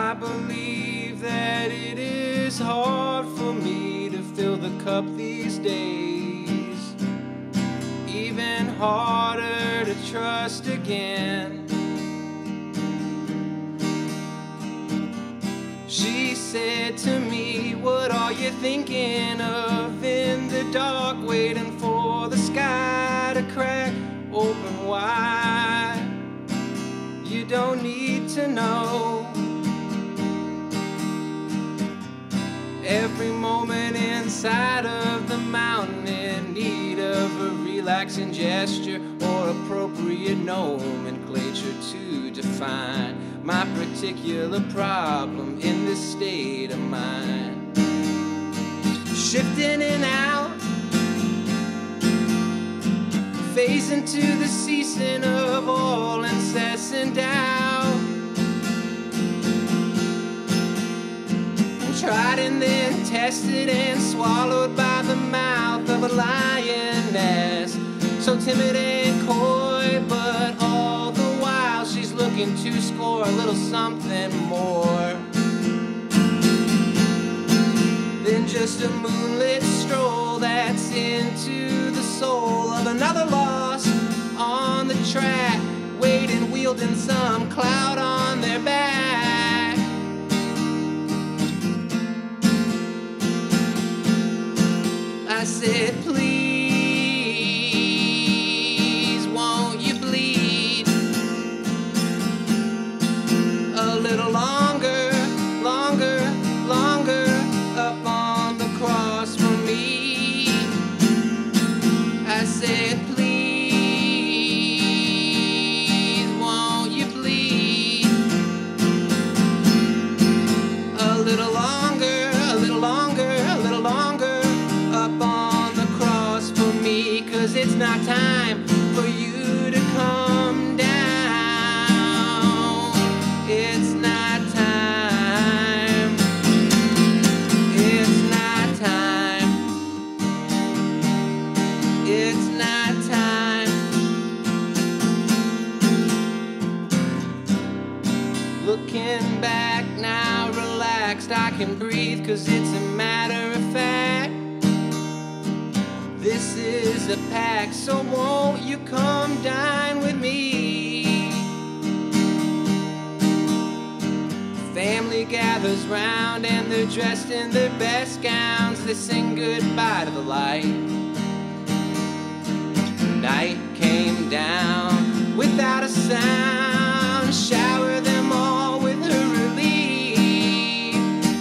I believe that it is hard for me to fill the cup these days, even harder to trust again. She said to me, what are you thinking of in the dark, waiting for the sky to crack open wide? You don't need to know. Every moment inside of the mountain in need of a relaxing gesture or appropriate nomenclature to define my particular problem in this state of mind. Shifting in and out, phasing to the ceasing of all incessant doubt. Tried and then tested and swallowed by the mouth of a lioness, so timid and coy, but all the while she's looking to score a little something more than just a moonlit stroll that's into the soul of another lost on the track, waiting, wielding some cloud on their back. I said, please, won't you bleed a little longer, longer, longer up on the cross for me? I said, please, won't you bleed a little longer, a little longer, a little longer up on the cross for me, 'cause it's not time for you to come down. It's not time. It's not time. It's not time. Looking back now, relaxed, I can breathe, 'cause it's a matter of fact. This is a pact, so won't you come dine with me? Family gathers round and they're dressed in their best gowns. They sing goodbye to the light. Night came down without a sound, shower them all with her relief.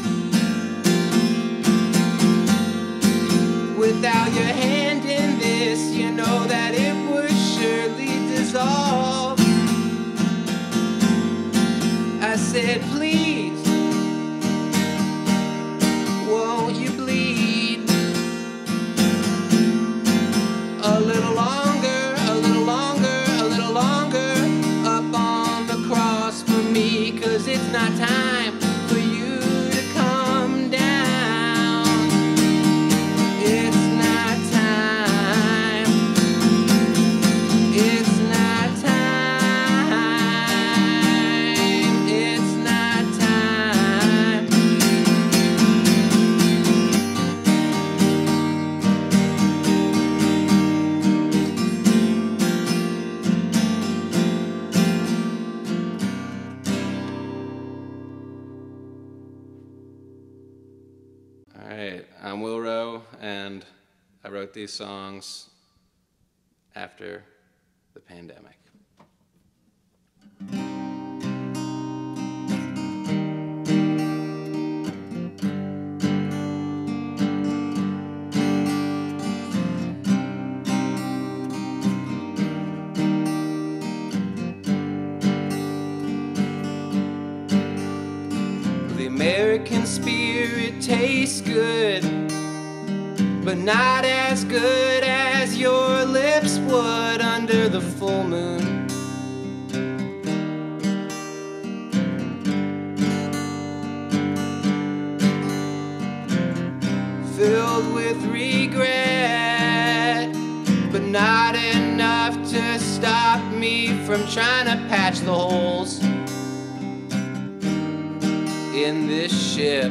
Without your hand in this, you know that it would surely dissolve. I said, please, won't you bleed a little longer, a little longer, a little longer up on the cross for me, 'cause it's not time for you to come down. It's not time. It's not time. It's not time. All right, I'm Rowe, and I wrote these songs after the pandemic. The American spirit tastes good, but not as good as your lips would under the full moon. Filled with regret, but not enough to stop me from trying to patch the holes. in this ship.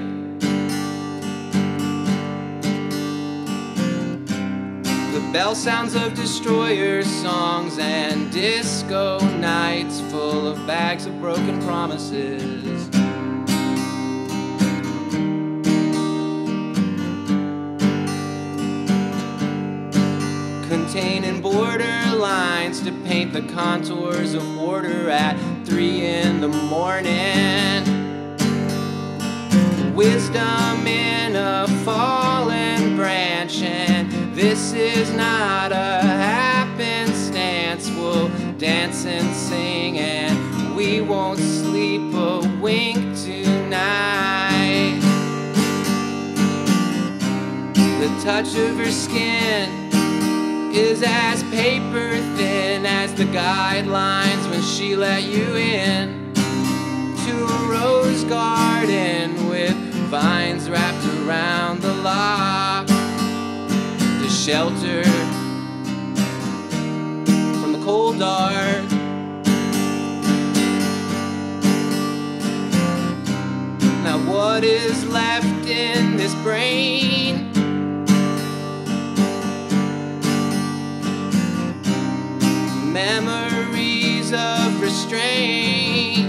The bell sounds of destroyer songs and disco nights full of bags of broken promises. Containing borderlines to paint the contours of order at 3 in the morning. Wisdom in a fallen branch, and this is not a happenstance. We'll dance and sing, and we won't sleep a wink tonight. The touch of her skin is as paper thin as the guidelines when she let you in to a rose garden with vines wrapped around the lock to shelter from the cold dark. Now what is left in this brain? Memories of restraint.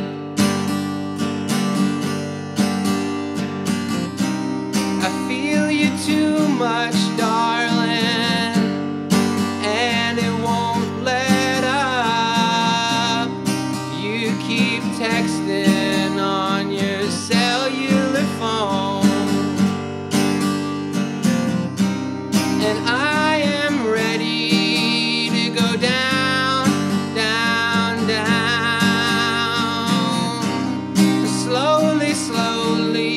I feel you too much, darling, and it won't let up. You keep texting on your cellular phone, and I am ready to go down, down, down, slowly, slowly,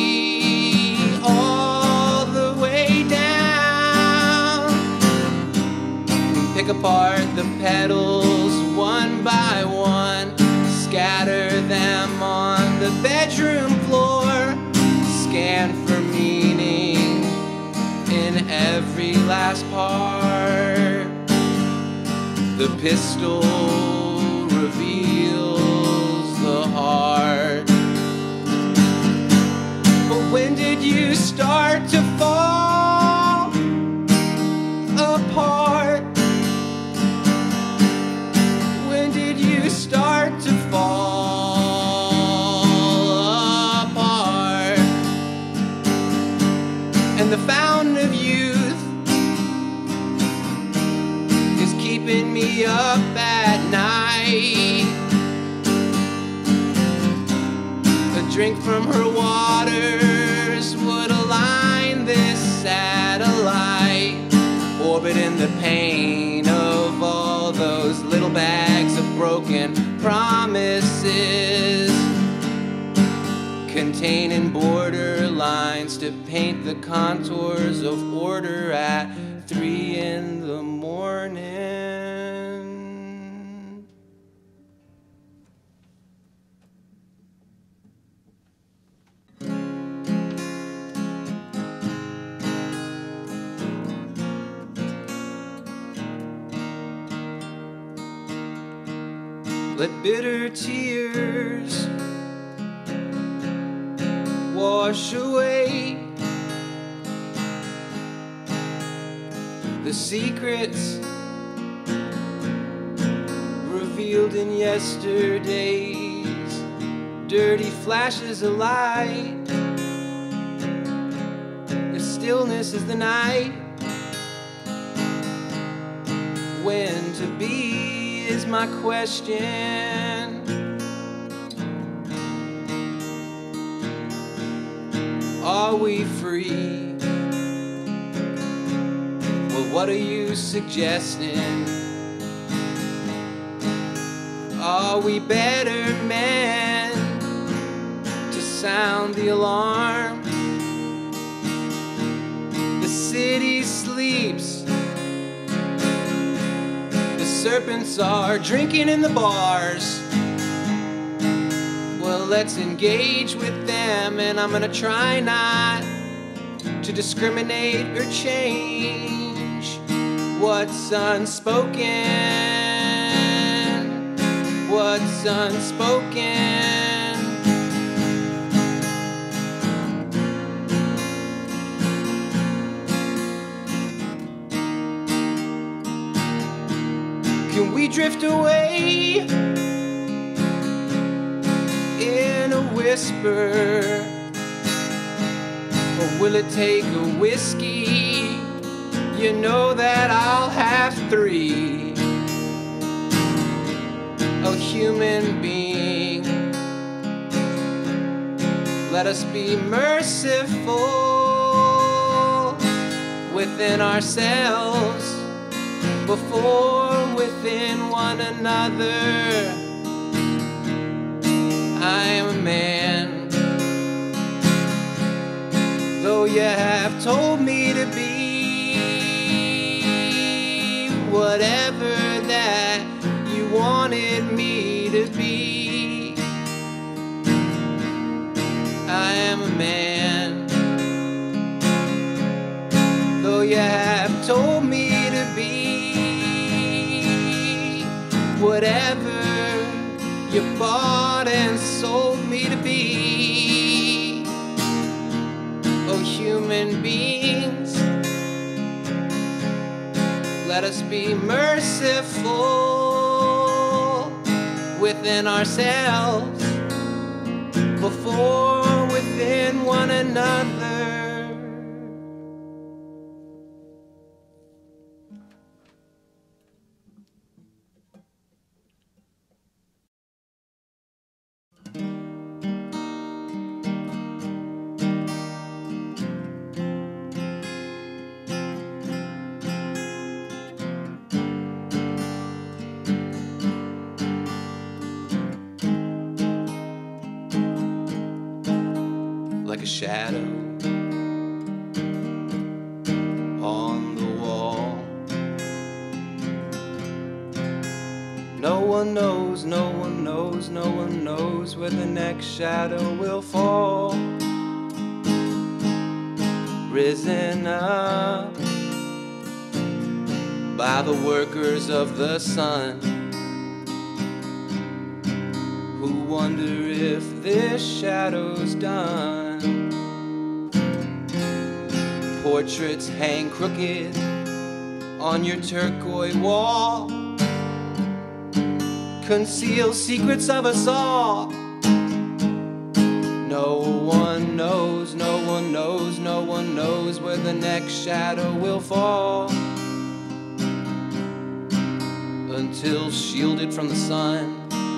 all the way down. Pick apart the petals one by one, scatter them on the bedroom floor, scan for meaning in every last part. The pistol reveals the heart. But when did you start to fall apart? When did you start to fall apart? And the fountain of youth is keeping me up at night. A drink from her waters would align this satellite, orbiting the pain of all those little bags of broken promises, containing borderlines to paint the contours of order at 3 in the morning. Let bitter tears wash away the secrets revealed in yesterday's dirty flashes of light. If stillness is the night, when to be is my question. Are we free? Well, what are you suggesting? Are we better men to sound the alarm? The city sleeps. The serpents are drinking in the bars. Well, let's engage with them, and I'm gonna try not to discriminate or change what's unspoken, what's unspoken. drift away in a whisper? Or will it take a whiskey? You know that I'll have 3. A human being. Let us be merciful within ourselves before within one another. I am a man, though you have told me to be whatever that you wanted me to be. I am a man, though you have told me to be whatever you bought and sold me to be. Oh, human beings, let us be merciful within ourselves before within one another. Like a shadow on the wall. No one knows, no one knows, no one knows where the next shadow will fall. Risen up by the workers of the sun, who wonder if this shadow's done. Portraits hang crooked on your turquoise wall, conceal secrets of us all. No one knows, no one knows, no one knows where the next shadow will fall, until shielded from the sun.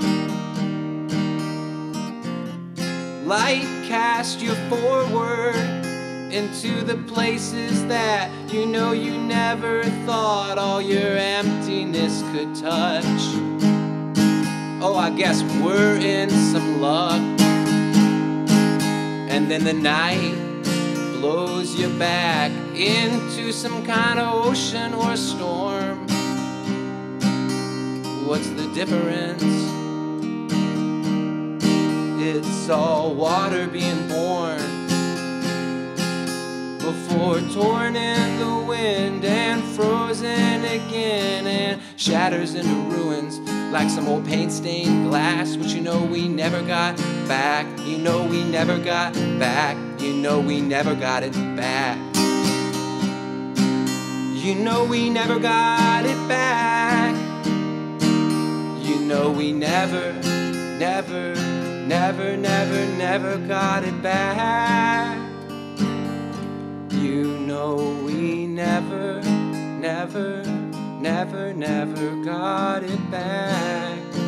Light cast you forward into the places that you know you never thought all your emptiness could touch. Oh, I guess we're in some luck. And then the night blows you back into some kind of ocean or storm. What's the difference? It's all water being born, before torn in the wind and frozen again, and shatters into ruins like some old paint-stained glass, which you know we never got back. You know we never got back. You know we never got it back. You know we never got it back. You know we never, never, never, never, never got it back. You know we never, never, never, never got it back.